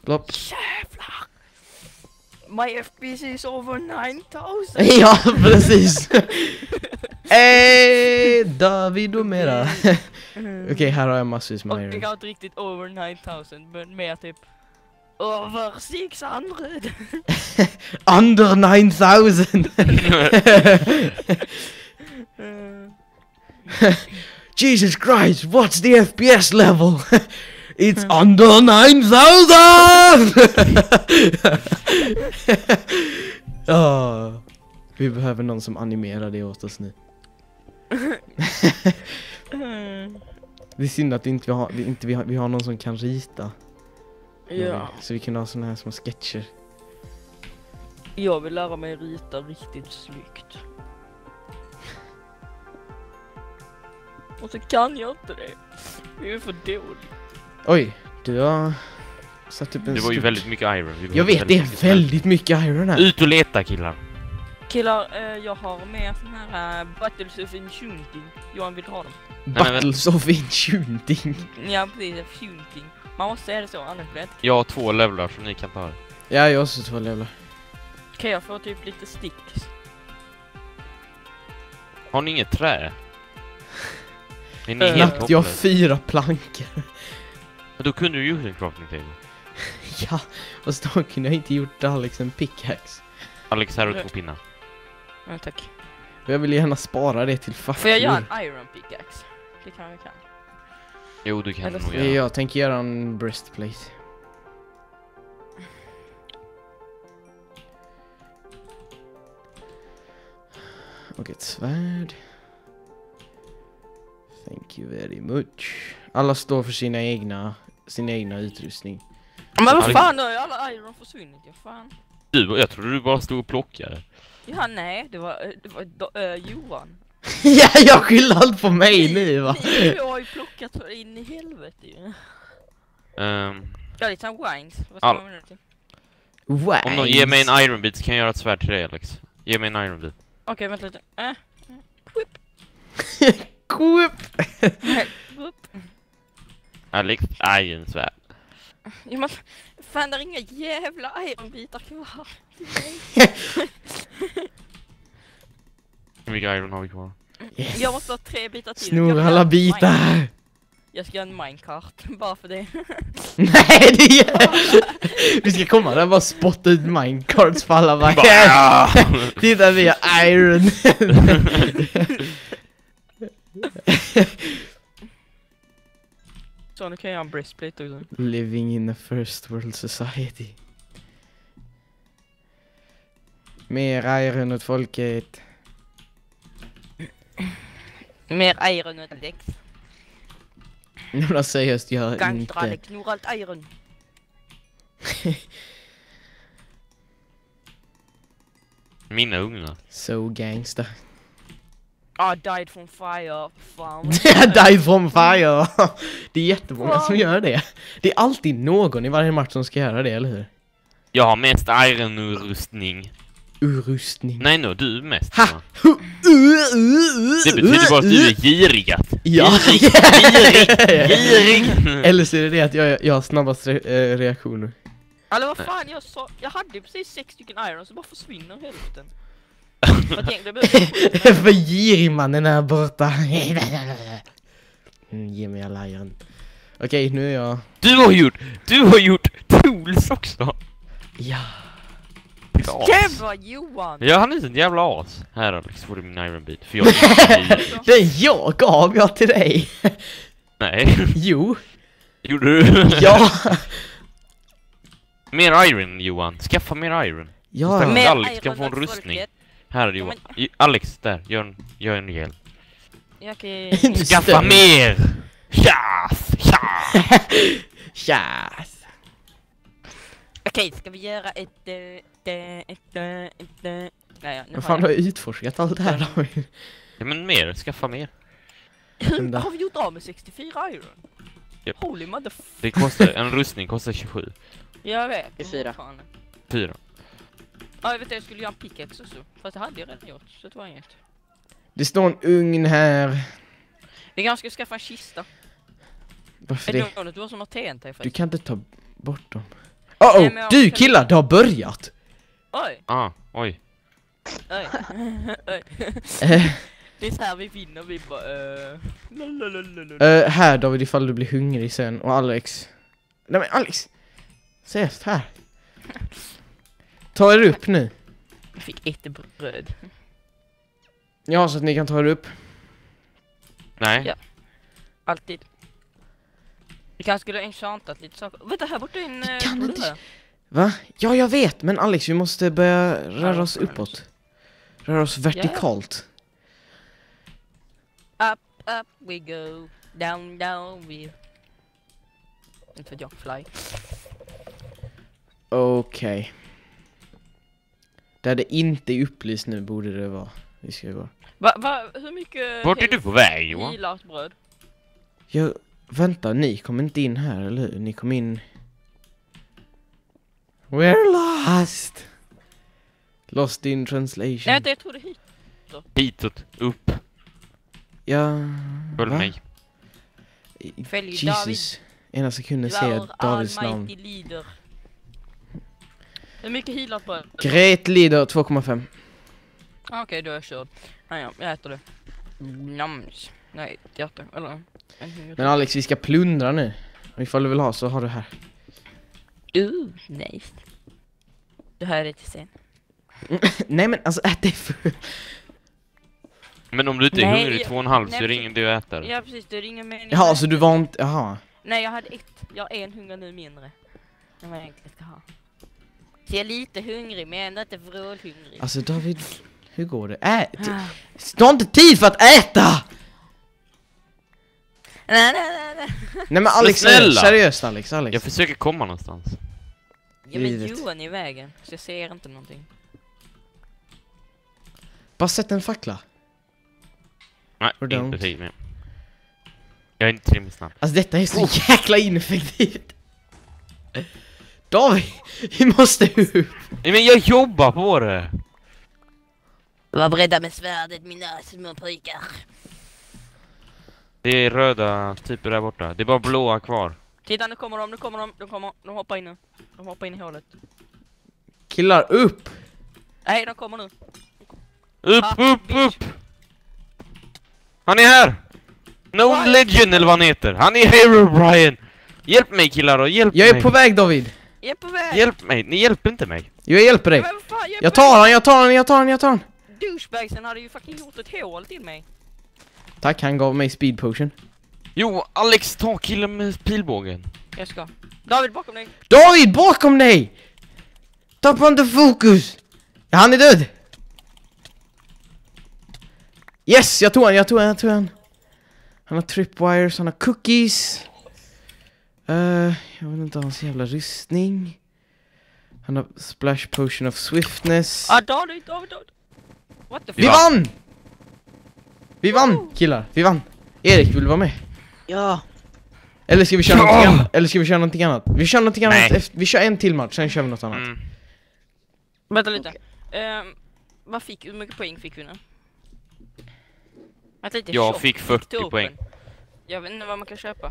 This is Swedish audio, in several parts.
Plopp. Jävlar! My FPS is over 9000! Ja, precis! David och mera. Okej, här har jag massvis med Och iron. jag har inte riktigt over 9000, men mer typ over 600. Under 9000! Jesus Christ, what's the FPS level? It's under 9000! Vi behöver någon som animerar det åt oss nu. Det är synd att vi har någon som kan rita. Ja. Så vi kan ha såna här små sketcher. Jag vill lära mig rita riktigt snyggt. Och så kan jag inte det. Det är för dåligt. Oj, du har satt upp en Det var ju väldigt mycket iron. Jag vet, det är väldigt mycket iron här. Ut och leta, killar. Killar, jag har med sån här Battles of Enchanting. Johan vill ha dem. Battles of Enchanting. Ja, precis. Enchanting. Man måste säga det så, annars blir det inte. Jag har 2 levlar som ni kan ta. Ja, jag har också 2 levlar. Kan jag få typ lite sticks? Har ni inget trä? Är ni helt Knappt, jag har hopplösa? 4 plankor. Men då kunde du ju en crafting table. Ja, och då kunde jag inte gjort Alex en pickaxe. Alex, här har 2 pinnar. Ja, tack. Och jag vill gärna spara det till Får jag göra fackor. en iron pickaxe? Det kan jag kan. Jo, du kan Eller nog så- göra. Jag tänker göra en breastplate. Och ett svärd. Thank you very much. Alla står för sin egna utrustning. Men vad Alex- fan, då har ju alla iron försvunnit. Ja, fan. Jag trodde du bara stod och plockade. Ja, nej, det var Johan. Ja, jag skyller allt på mig nu, va? Jag har ju plockat så in i helvete ju. Ja, lite som wines. Vad ska All- man med det till? Wow. Om någon ger mig en iron bit så kan jag göra ett svärd till dig, Alex. Ge mig en iron bit. Okej, vänta lite. Quip. Alex, iron svärd. Ja, men fan, det är inga jävla ironbitar kvar. Hur mycket iron har vi kvar? Yes. Jag måste ha 3 bitar till. Snor Jag vill alla göra en bitar. Jag ska göra en minecart, bara för det. Nej, det är... Vi ska komma där och bara spotta ut minecarts för alla. Bara, Bara- titta, vi har iron. Så nu kan jag göra en breastplate också. Living in a first world society. Mer iron åt folket. Mer iron än Alex. Några seriöst gör Gangster inte. Alex, snor allt iron. Mina ugnar. So gangster. Died from fire. Fan. Die from fire. Det är jättemånga som gör det. Det är alltid någon i varje match som ska göra det, eller hur? Jag har mest iron-urustning. Urustning. Nej, no, du mest. Ha! va? Det betyder bara att du är girig. Ja. Girig! Eller så är det att jag har snabbast reaktioner. Eller vad fan, jag hade ju precis 6 stycken iron så bara försvinner hälften. För att egentligen behöver För girigmannen är borta. Ge mig alla iron. Okej, nu är jag... Du har gjort tools också. Ja. As. Jävla Johan! Ja, han är en jävla as. Här, Alex, får du min iron bit. För jag är inte girig. Den jag gav jag till dig. Nej, Jo. gjorde du? Ja. Mer iron, Johan. Skaffa mer iron. Ja. Men- Mer Alex kan iron få en åt rustning. folket. Här, Johan. Alex, där. Gör en rejäl. Jag kan... Skaffa Stämmer. mer! Tjas! Tjas! Tjas. Okej, ska vi göra ett... Nej, nu Vad har fan jag. har jag utforskat allt det här då? Ja, men mer. Skaffa mer. Vänta. Har vi gjort av med 64 iron? Japp. Holy mother... Det kostar, en rustning kostar 27. Jag vet. 24. Fan. 4. Ja, jag vet att jag skulle göra en pickaxe också. Fast det hade jag redan gjort, så det var inget. Det står en ugn här. Vi kanske ska skaffa en kista. Varför Är det det? någon du har som har TNT Du förresten? kan inte ta bort dem. Nej, men jag Du kan- killar, det har börjat. Oj, Oj. oj. Oj. Eh, Det är så här vi vinner, vi bara lalalala. här David, ifall du blir hungrig sen. Och Alex. Nej men Alex! Ses här. Ta er upp nu. Jag fick ett bröd. Ja, så att ni kan ta er upp. Nej. Ja. Alltid. Vi kanske skulle ha enchantat lite saker. Vänta, här borta är en... Vi kan inte- bröd. Va? Ja, jag vet. Men Alex, vi måste börja röra oss Ja, uppåt. Röra oss vertikalt. Up we go. Down, down we... Inte vet jag, fly. Okej. Där det inte är upplyst nu borde det vara. Vi ska gå. Hur mycket... Vart är du på väg, Johan? Gillar bröd? Jag, vänta, ni kom inte in här, eller hur? Ni kom in... We're lost! Lost in translation. Nej, vänta, jag tror det är hit. Hitåt, upp. Ja... Följ va? mig. Följ Jesus. Ena sekunden ser jag Davids namn. almighty leader. Hur mycket healat bröd? Great leader 2,5. Okej, då är jag körd. Ja, jag äter det. Nams. Nej, hjärta. Eller... Men Alex, vi ska plundra nu. Och ifall du vill ha så har du här. Nice. Det här är det till sen. Nej men alltså ät det för... Men om du inte är Nej, hungrig jag- 2,5 så nej, är det ingen du äter. Ja, precis. Det ringer mening. Jaha, så du var inte... Jaha. Nej, jag hade ett. Jag har en hunger nu mindre. Än vad jag egentligen ska ha. Så jag är lite hungrig, men ändå inte vrålhungrig. Alltså David, hur går det? Du har inte tid för att äta! Nej. Nej men Alex, snälla! seriöst Alex. Jag försöker komma någonstans. Ja, men Livet. Johan är i vägen. Så jag ser inte någonting. Bara sätt en fackla. Nej, Or inte don't. tid med. Jag är inte tillräckligt snabb. Alltså detta är så jäkla ineffektivt. David, vi måste upp. Nej, men jag jobbar på det! Var beredda med svärdet, mina små pojkar. Det är röda typer där borta. Det är bara blåa kvar. Titta, nu kommer de hoppar in nu. De hoppar in i hålet. Killar, upp! Nej, de kommer nu. Upp! Han är här! No Brian. Legend eller vad han heter. Han är Hero Brian! Hjälp mig killar då, hjälp Jag är mig! på väg David. Jag är på väg. Hjälp mig, ni hjälper inte mig. Jag hjälper dig. Men vad fan, Jag tar han. Douchebagsen hade ju fucking gjort ett hål till mig. Tack, han gav mig speed potion. Jo, Alex, ta killen med pilbågen. Jag ska. David, bakom dig. David, bakom dig! Tappa inte fokus! Ja, han är död! Yes, jag tog han. Han har tripwires, han har cookies. Jag vet inte, hans jävla rustning. Han har splash potion of swiftness. David. What the fuck? Vi vann! Vi vann, killar. Vi vann. Erik, vill du vara med? Ja. Eller ska vi köra någonting annat? Vi kör någonting annat Nej. efter, vi kör en till match, sen kör vi något annat. Mm. Vänta lite. Hur mycket poäng fick vi nu? Vänta lite. Jag shop. fick 40 Token. poäng. Jag vet inte vad man kan köpa.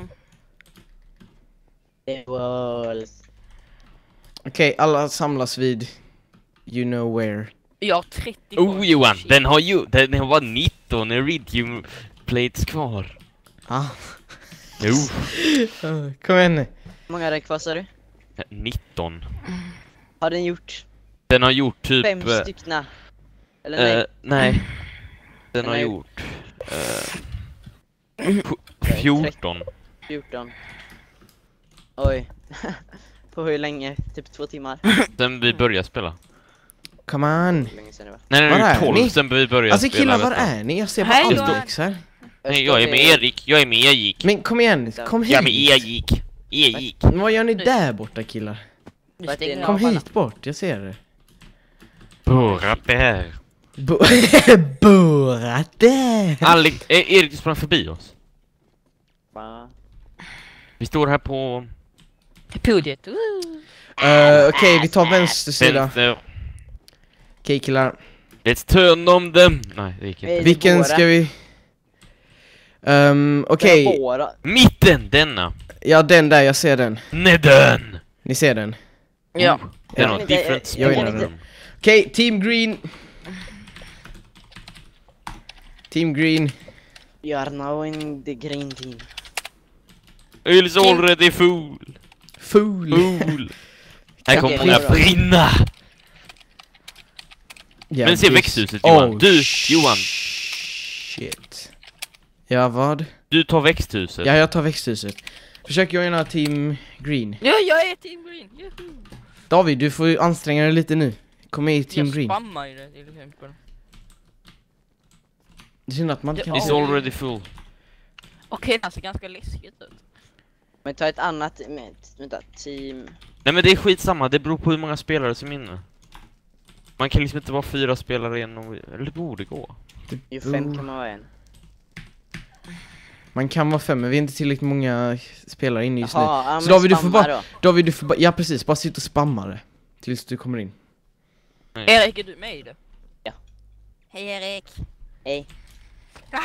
Det var... Okej, alla samlas vid you know where. Jag har 30 Oh poäng. Johan, Shit. den har bara 19 iridium plates kvar. Ah. Jo, Kom igen nu. Hur många är det kvar, sa du? 19. Har den gjort Den har gjort typ... 5 styckna? Eller nej? nej. Den har Nej. gjort... 14. 14. Oj. På hur länge? Typ 2 timmar? Sen vi började spela. Come on. Hur länge sedan det var? Nej, Var är 12 ni? sen vi började Alltså spela. killar, var nästan. är ni? Jag ser bara Hej då. Alex här. Nej, jag är med Erik. Jag är med Erik. Men kom igen, kom Jag är med hit. Erik. Men vad gör ni där borta killar? Vi Vart är stänger ni? av Kom alla. hit bort, jag ser det. Borrat det här. Borrat det! Alex, Erik sprang förbi oss. Va? Vi står här på... Podiet. Okej, vi tar vänster sida. Vänster. Okej killar. Let's turn on them. Nej, det gick inte. Är det Vilken våra? ska vi... Okej, Det var våra. Mitten, denna. ja den där, jag ser den. Nej, den. Ni ser den? Ja. Det är Ja. något different Jag kan gillar spår. den. Okej, Team Green. Team Green. You are now in the green team. It's already full. Fool. Full. Här kommer Okej, många det är bra. brinna. Ja, Men se det- växthuset, Johan. Du, Johan. Shit. Ja, vad? Du tar växthuset. Ja, jag tar växthuset. Försök joina Team Green. Ja, jag är Team Green. Juhu. David, du får ju anstränga dig lite nu. Kom med i Team Jag Green. spammar ju det till exempel. Det är synd att man kan... It's already full. Okej, det ser ganska läskigt ut. Men ta ett annat vänta, team. Nej men det är skitsamma, det beror på hur många spelare som är inne. Man kan liksom inte vara 4 spelare igenom, eller det borde gå. Ju 5 kan man vara en. Man kan vara 5, men vi är inte tillräckligt många spelare inne just nu. Jaha, ja, Så men David, du får spamma bara... då. David, du får bara... Ja, precis. Bara sitta och spamma det. Tills du kommer in. Erik, är du med i det? Ja. Hej Erik. Hej. Ah!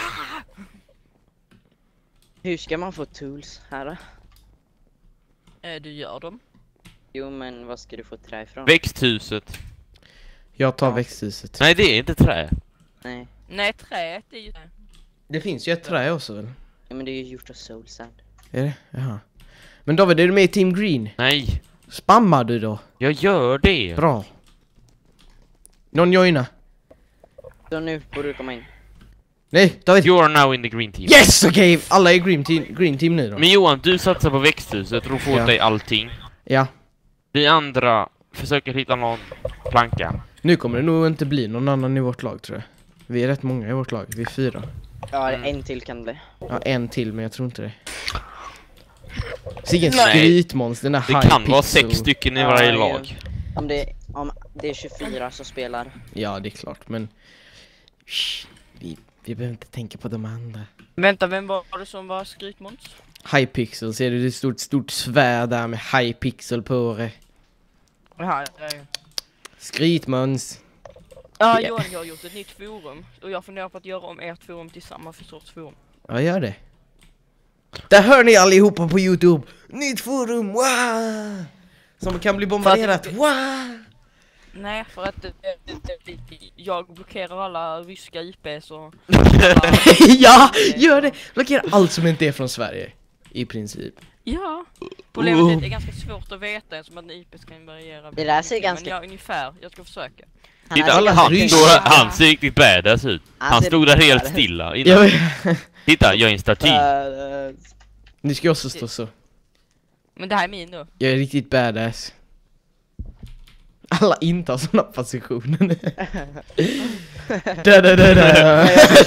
Hur ska man få tools här då? Du gör dem. Jo, men vad ska du få trä ifrån? Växthuset. Jag tar Ja. växthuset. Nej det är inte trä. Nej. Nej, träet är ju... Det finns ju ett trä också väl? Ja, men det är ju gjort av soul sand. Är det? Jaha. Men David, är du med i Team Green? Nej, Spammar du då? jag gör det. Bra. Någon joina? Så nu borde du komma in. Nej, David! You are now in the green team. Yes! Okej, alla är green team nu då. Men Johan, du satsar på växthuset och får Ja. åt dig allting. Ja. Vi andra försöker hitta någon planka. Nu kommer det nog inte bli någon annan i vårt lag tror jag. Vi är rätt många i vårt lag, vi är 4. Ja, en till kan det bli. Ja, en till men jag tror inte det. Sicken Nej. skrytmonster, den där Det high kan vara pixel. 6 stycken i Ja, varje ja. lag. Om det är 24 som spelar. Ja, det är klart, men... Shh, vi behöver inte tänka på de andra. Vänta, vem var det som var skrytmåns? High pixel, ser du det är ett stort svärd där med high pixel på det. Jaha, ja. Skrytmåns. Ja, Ja. Johan, jag har gjort ett nytt forum. Och jag funderar på att göra om ert forum till samma för sorts forum. Ja, gör det. Där hör ni allihopa på YouTube. Nytt forum, wow! Som kan bli bombarderat, wow! Nej, för att jag blockerar alla ryska IPs och... Ja, gör det! Blockera allt som inte är från Sverige. I princip. Ja. Problemet är att det är ganska svårt att veta som att en IP kan variera. Det där ser mycket, ganska- Men ja, ungefär. Jag ska försöka. Titta, alla han, ryssar. han ser riktigt badass ut. Han ser stod där riktigt helt badass. stilla innan. Titta, jag är en staty. Ni ska också stå så. Men det här är min då. Jag är riktigt badass. Alla intar såna positioner. da da da da.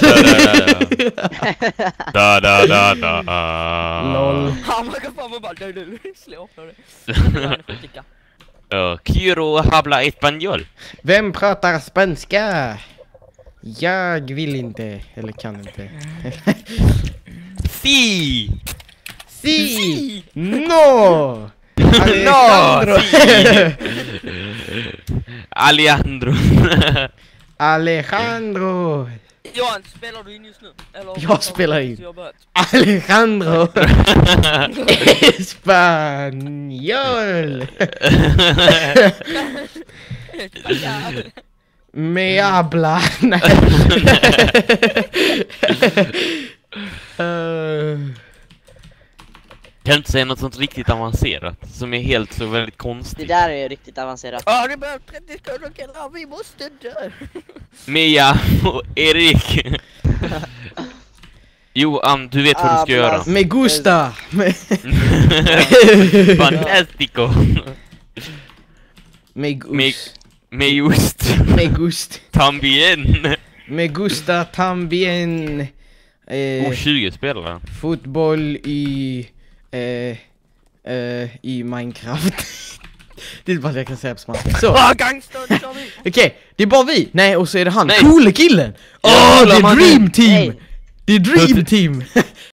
Da da da da. Lol. Han var fram och bara du slår på det. Quiero habla español. Vem pratar spanska? Jag vill inte, eller kan inte. Si! Si! No! Alejandro! Alejandro. Alejandro! Johan, spelar du in just nu? Eller Jag spelar in. Så jag har börjat. Alejandro! Español! Me habla! Nej. Kan inte säga något sånt riktigt avancerat som är helt så väldigt Det konstigt. där är riktigt avancerat. Ja, det börjar 30 sekunder, vi måste dö. Mia och Erik. Johan, du vet vad du ska göra. Me gusta! Fantastico. Me gus. Me just. Me gust. Tambien. Me gusta tambien. 20 spelare. Fotboll i Minecraft. Det är bara det jag kan säga på spanska. Så, Gangster, kör vi. okej, det är bara vi. Nej, och så är det han, Nej. coole killen. Åh, Jävlar, det är man- Dream Team. Nej. Det är Dream Team.